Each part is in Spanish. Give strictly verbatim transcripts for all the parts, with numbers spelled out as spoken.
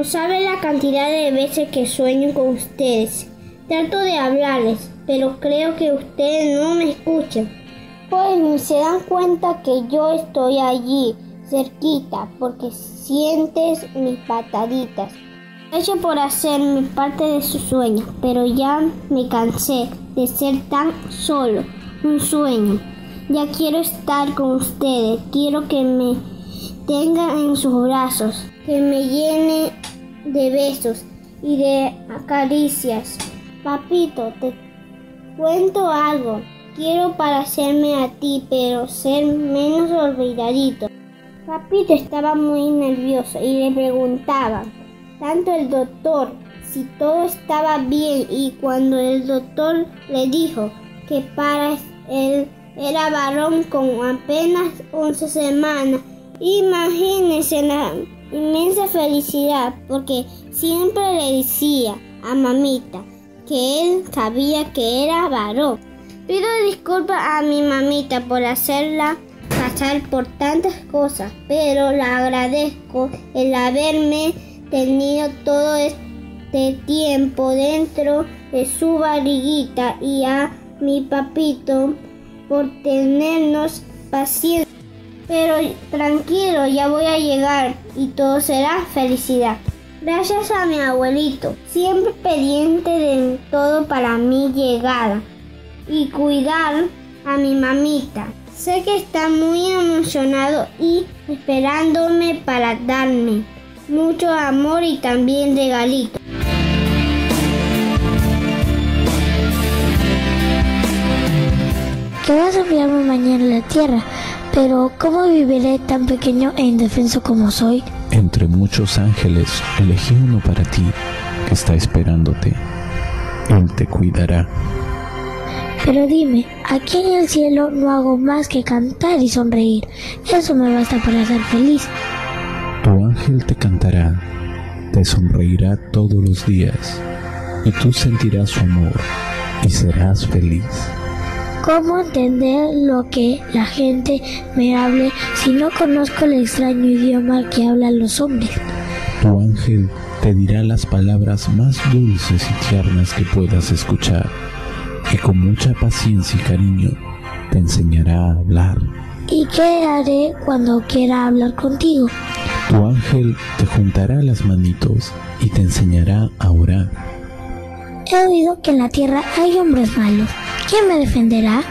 No saben la cantidad de veces que sueño con ustedes. Trato de hablarles, pero creo que ustedes no me escuchan. Pues ni se dan cuenta que yo estoy allí, cerquita, porque sientes mis pataditas. Hecho por hacerme parte de sus sueños, pero ya me cansé de ser tan solo, un sueño. Ya quiero estar con ustedes, quiero que me tengan en sus brazos, que me llene de besos y de caricias. Papito, te cuento algo. Quiero parecerme a ti, pero ser menos olvidadito. Papito estaba muy nervioso y le preguntaba tanto el doctor si todo estaba bien, y cuando el doctor le dijo que para él era varón con apenas once semanas, imagínense la inmensa felicidad, porque siempre le decía a mamita que él sabía que era varón. Pido disculpas a mi mamita por hacerla pasar por tantas cosas, pero le agradezco el haberme tenido todo este tiempo dentro de su barriguita, y a mi papito por tenernos paciencia. Pero tranquilo, ya voy a llegar y todo será felicidad. Gracias a mi abuelito, siempre pendiente de todo para mi llegada, y cuidar a mi mamita. Sé que está muy emocionado y esperándome para darme mucho amor y también regalitos. Que vas a enviarme mañana a la tierra, pero ¿cómo viviré tan pequeño e indefenso como soy? Entre muchos ángeles, elegí uno para ti, que está esperándote. Él te cuidará. Pero dime, aquí en el cielo no hago más que cantar y sonreír. Eso me basta para ser feliz. Tu ángel te cantará, te sonreirá todos los días, y tú sentirás su amor y serás feliz. ¿Cómo entender lo que la gente me hable si no conozco el extraño idioma que hablan los hombres? Tu ángel te dirá las palabras más dulces y tiernas que puedas escuchar, y con mucha paciencia y cariño te enseñará a hablar. ¿Y qué haré cuando quiera hablar contigo? Tu ángel te juntará las manitos y te enseñará a orar. He oído que en la tierra hay hombres malos. ¿Quién me defenderá?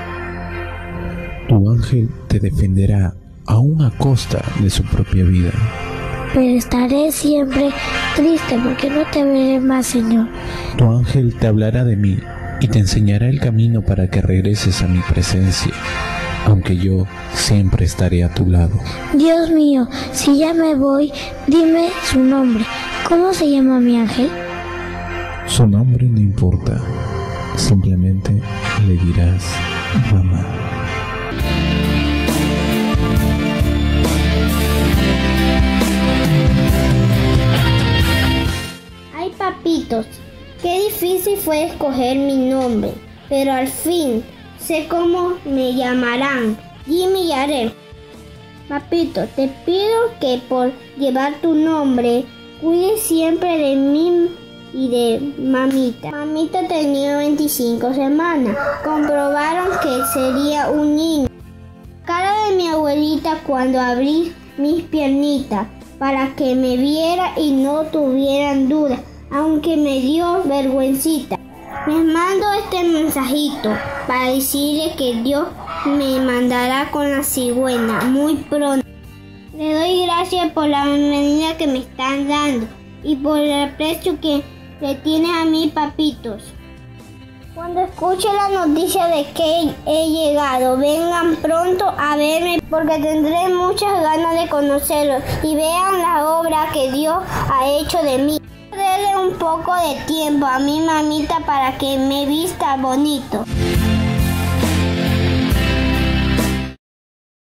Tu ángel te defenderá aún a costa de su propia vida. Pero estaré siempre triste porque no te veré más, Señor. Tu ángel te hablará de mí y te enseñará el camino para que regreses a mi presencia, aunque yo siempre estaré a tu lado. Dios mío, si ya me voy, dime su nombre. ¿Cómo se llama mi ángel? Su nombre no importa, simplemente le dirás mamá. Ay, papitos, qué difícil fue escoger mi nombre, pero al fin sé cómo me llamarán, Jimmy Yarel. Papito, te pido que por llevar tu nombre, cuides siempre de mí y de mamita. Mamita tenía veinticinco semanas. Comprobaron que sería un niño. Cara de mi abuelita cuando abrí mis piernitas para que me viera y no tuvieran dudas, aunque me dio vergüencita. Les mando este mensajito para decirle que Dios me mandará con la cigüeña muy pronto. Le doy gracias por la bienvenida que me están dando y por el aprecio que le tienen a mis papitos. Cuando escuche la noticia de que he llegado, vengan pronto a verme porque tendré muchas ganas de conocerlos y vean la obra que Dios ha hecho de mí. Denle un poco de tiempo a mi mamita para que me vista bonito.